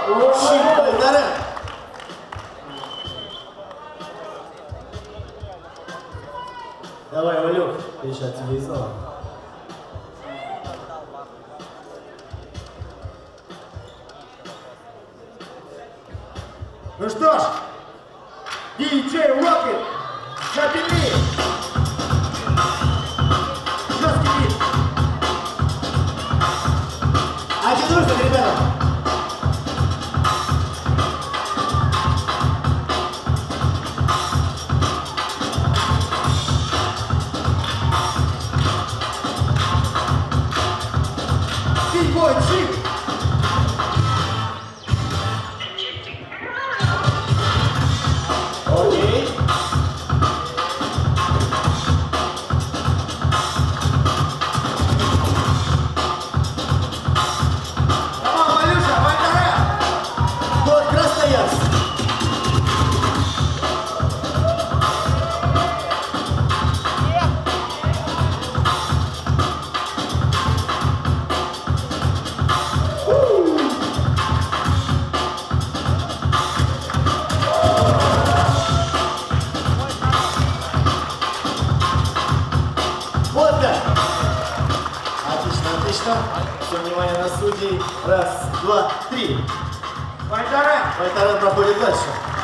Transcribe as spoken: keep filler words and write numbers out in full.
Чип Валтарен. Давай, Валюк, ты еще от тебя изнова. Ну что ж, диджей Rocket, запили! Жесткий бит! А что дружно, ребята? Биг-бой Чип! Окей. Давай, Валюша, Вальтарен! Вот Красноярск. Вот так. Отлично, отлично. Все внимание на судей. Раз, два, три. Вальтарен! Вальтарен проходит дальше.